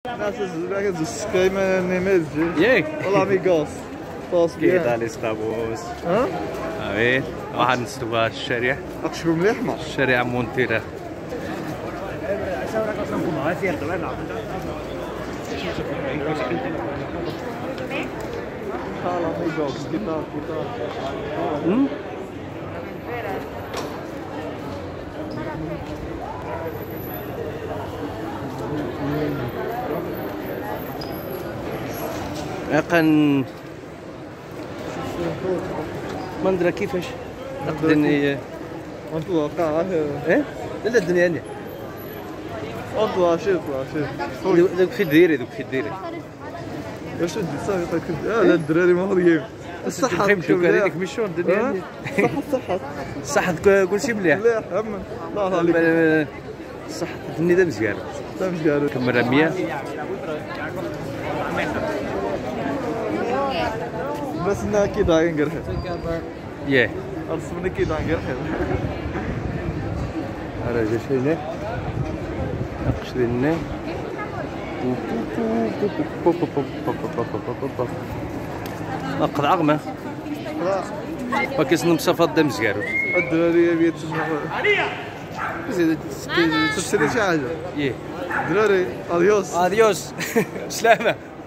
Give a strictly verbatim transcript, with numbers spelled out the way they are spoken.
ناس زعما زوج ما نيميز ياك والله ميغاس طاس كي طالي سطابوس ها وي واحد نستوى الشارع اقشرو مليح ما الشارع مونتيرا خالا ميغاس كيتار كيتار كان ما ندرى كيفاش نقدر نتوقع ايه لا الدنيا عندي اطلع شوف شوف دوك في الديري دوك في الديري واش ندير صافي طيب اه لا الدراري ما هضيين الصحة فهمتوك هذيك مشون الدنيا عندي الصحة الصحة الصحة كلشي مليح مليح امن الله عليك الصحة الدنيا مزيان لا مزيان كمل مية بس انها كي داين قرحي ياه ارسمني كي داين قرحي هذا جا شي هنا نقش لنا نقض عظمه وكيسن مصفى مزيارو الدراري بيت تشري شي حاجه ياه دراري اديوس اديوس سلامه